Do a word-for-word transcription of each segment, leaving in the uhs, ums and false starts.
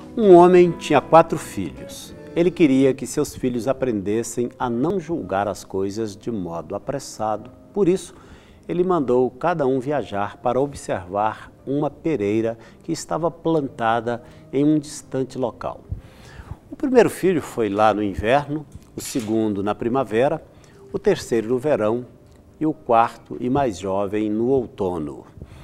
Um homem tinha quatro filhos. Ele queria que seus filhos aprendessem a não julgar as coisas de modo apressado. Por isso, ele mandou cada um viajar para observar uma pereira que estava plantada em um distante local. O primeiro filho foi lá no inverno, o segundo na primavera, o terceiro no verão e o quarto e mais jovem no outono.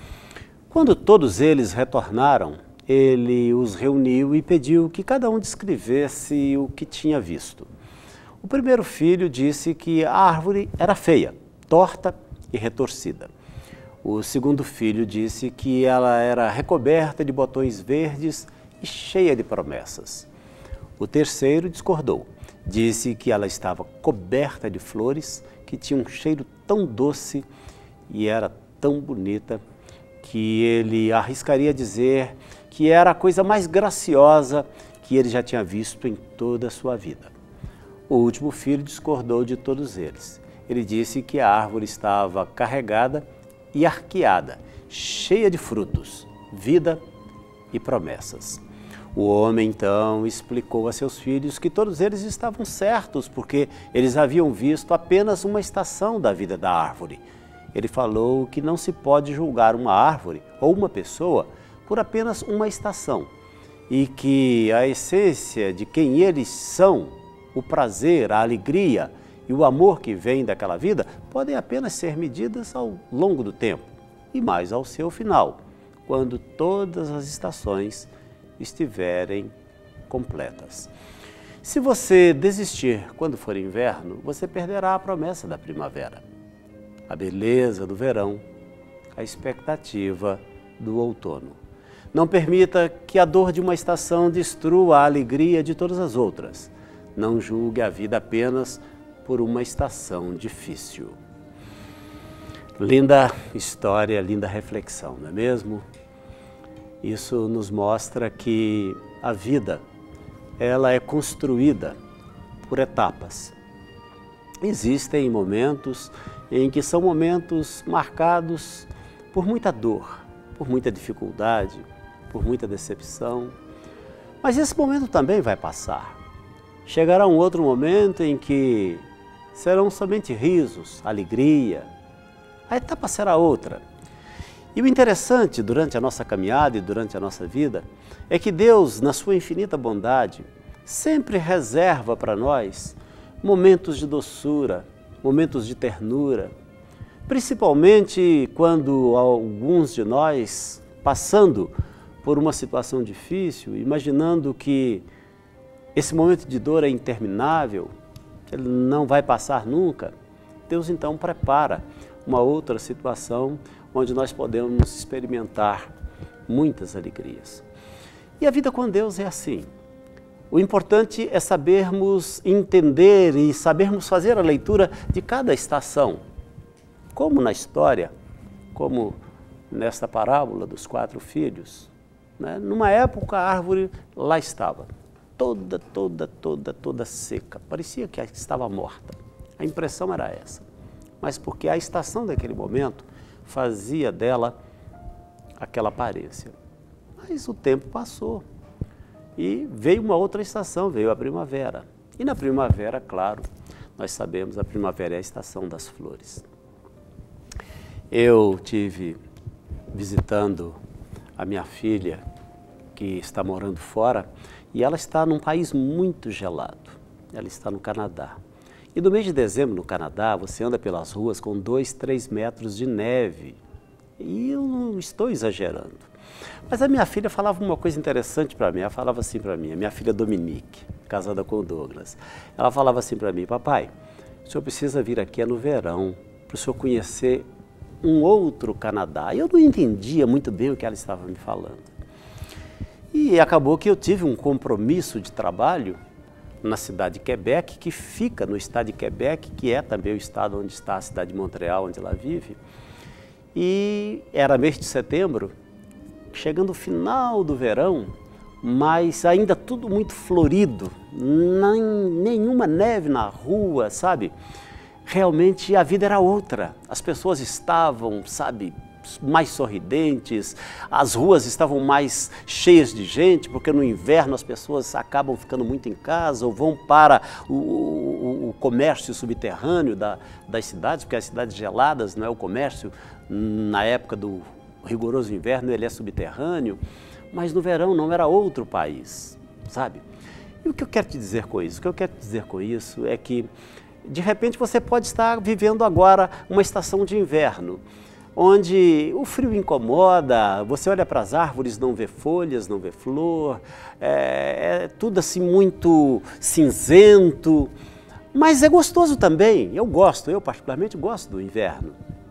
Quando todos eles retornaram, ele os reuniu e pediu que cada um descrevesse o que tinha visto. O primeiro filho disse que a árvore era feia, torta e retorcida. O segundo filho disse que ela era recoberta de botões verdes e cheia de promessas. O terceiro discordou. Disse que ela estava coberta de flores, que tinha um cheiro tão doce e era tão bonita que ele arriscaria dizer que era a coisa mais graciosa que ele já tinha visto em toda a sua vida. O último filho discordou de todos eles. Ele disse que a árvore estava carregada e arqueada, cheia de frutos, vida e promessas. O homem, então, explicou a seus filhos que todos eles estavam certos, porque eles haviam visto apenas uma estação da vida da árvore. Ele falou que não se pode julgar uma árvore ou uma pessoa por apenas uma estação, e que a essência de quem eles são, o prazer, a alegria e o amor que vem daquela vida, podem apenas ser medidas ao longo do tempo, e mais ao seu final, quando todas as estações estiverem completas. Se você desistir quando for inverno, você perderá a promessa da primavera, a beleza do verão, a expectativa do outono. Não permita que a dor de uma estação destrua a alegria de todas as outras. Não julgue a vida apenas por uma estação difícil. Linda história, linda reflexão, não é mesmo? Isso nos mostra que a vida, ela é construída por etapas. Existem momentos em que são momentos marcados por muita dor, por muita dificuldade, por muita decepção. Mas esse momento também vai passar. Chegará um outro momento em que serão somente risos, alegria. A etapa será outra. E o interessante durante a nossa caminhada e durante a nossa vida é que Deus, na sua infinita bondade, sempre reserva para nós momentos de doçura, momentos de ternura, principalmente quando alguns de nós, passando por uma situação difícil, imaginando que esse momento de dor é interminável, ele não vai passar nunca, Deus então prepara uma outra situação onde nós podemos experimentar muitas alegrias. E a vida com Deus é assim. O importante é sabermos entender e sabermos fazer a leitura de cada estação, como na história, como nesta parábola dos quatro filhos. Né? Numa época a árvore lá estava, toda, toda, toda, toda seca, parecia que estava morta. A impressão era essa, mas porque a estação daquele momento fazia dela aquela aparência. Mas o tempo passou e veio uma outra estação, veio a primavera. E na primavera, claro, nós sabemos, a primavera é a estação das flores. Eu tive visitando a minha filha, que está morando fora, e ela está num país muito gelado. Ela está no Canadá. E no mês de dezembro, no Canadá, você anda pelas ruas com dois, três metros de neve. E eu não estou exagerando. Mas a minha filha falava uma coisa interessante para mim. Ela falava assim para mim, a minha filha Dominique, casada com o Douglas. Ela falava assim para mim, papai, o senhor precisa vir aqui é no verão, para o senhor conhecer um outro Canadá. Eu não entendia muito bem o que ela estava me falando. E acabou que eu tive um compromisso de trabalho na cidade de Quebec, que fica no estado de Quebec, que é também o estado onde está a cidade de Montreal, onde ela vive. E era mês de setembro, chegando o final do verão, mas ainda tudo muito florido, nem, nenhuma neve na rua, sabe? Realmente a vida era outra. As pessoas estavam, sabe, mais sorridentes, as ruas estavam mais cheias de gente, porque no inverno as pessoas acabam ficando muito em casa ou vão para o, o, o comércio subterrâneo da, das cidades, porque as cidades geladas, não é o comércio, na época do rigoroso inverno ele é subterrâneo, mas no verão não, era outro país, sabe? E o que eu quero te dizer com isso? O que eu quero te dizer com isso é que, de repente, você pode estar vivendo agora uma estação de inverno, onde o frio incomoda, você olha para as árvores, não vê folhas, não vê flor, é, é tudo assim muito cinzento, mas é gostoso também, eu gosto, eu particularmente gosto do inverno,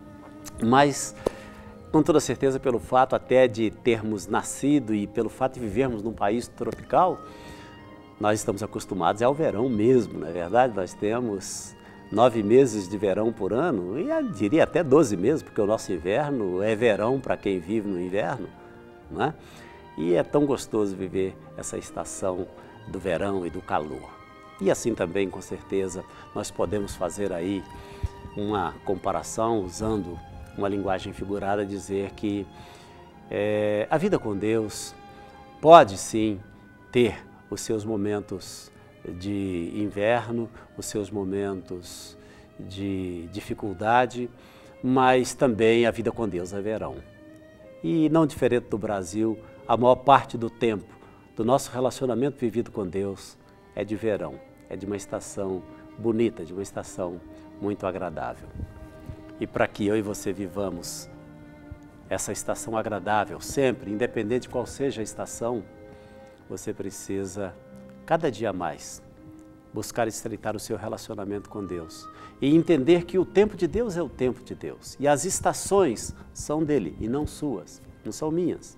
mas com toda certeza pelo fato até de termos nascido e pelo fato de vivermos num país tropical, nós estamos acostumados ao verão mesmo, não é verdade? Nós temos nove meses de verão por ano, e eu diria até doze meses, porque o nosso inverno é verão para quem vive no inverno, não é? E é tão gostoso viver essa estação do verão e do calor. E assim também, com certeza, nós podemos fazer aí uma comparação, usando uma linguagem figurada, dizer que é, a vida com Deus pode sim ter os seus momentos de inverno, os seus momentos de dificuldade, mas também a vida com Deus é verão. E não diferente do Brasil, a maior parte do tempo do nosso relacionamento vivido com Deus é de verão, é de uma estação bonita, de uma estação muito agradável. E para que eu e você vivamos essa estação agradável sempre, independente de qual seja a estação, você precisa, cada dia mais, buscar estreitar o seu relacionamento com Deus e entender que o tempo de Deus é o tempo de Deus e as estações são dele e não suas, não são minhas.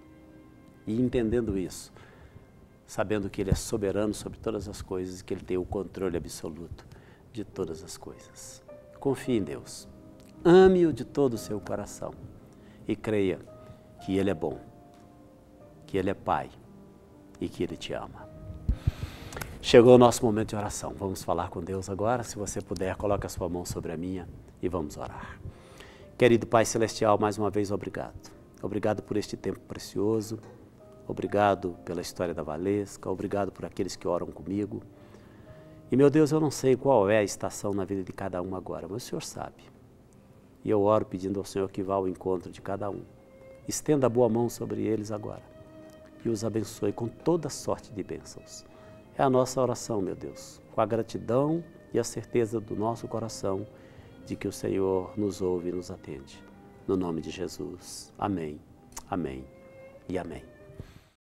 E entendendo isso, sabendo que Ele é soberano sobre todas as coisas e que Ele tem o controle absoluto de todas as coisas. Confie em Deus, ame-o de todo o seu coração e creia que Ele é bom, que Ele é Pai e que Ele te ama. Chegou o nosso momento de oração. Vamos falar com Deus agora. Se você puder, coloque a sua mão sobre a minha e vamos orar. Querido Pai Celestial, mais uma vez, obrigado. Obrigado por este tempo precioso. Obrigado pela história da Valesca. Obrigado por aqueles que oram comigo. E, meu Deus, eu não sei qual é a estação na vida de cada um agora, mas o Senhor sabe. E eu oro pedindo ao Senhor que vá ao encontro de cada um. Estenda a boa mão sobre eles agora e os abençoe com toda sorte de bênçãos. É a nossa oração, meu Deus, com a gratidão e a certeza do nosso coração de que o Senhor nos ouve e nos atende. No nome de Jesus. Amém, amém e amém.